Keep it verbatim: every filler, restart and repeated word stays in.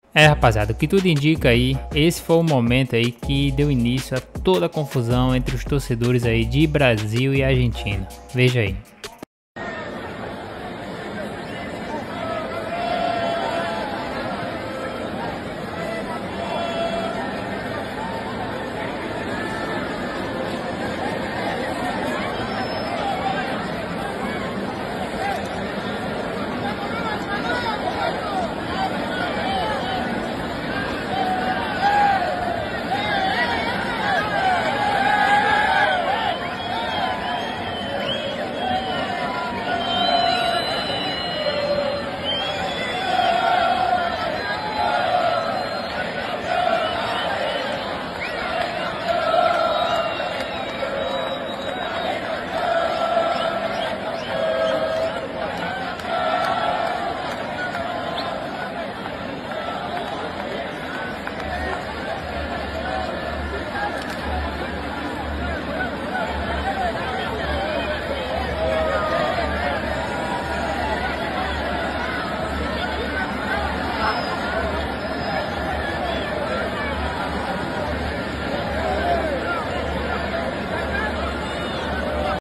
É, rapaziada, o que tudo indica aí, esse foi o momento aí que deu início a toda a confusão entre os torcedores aí de Brasil e Argentina. Veja aí.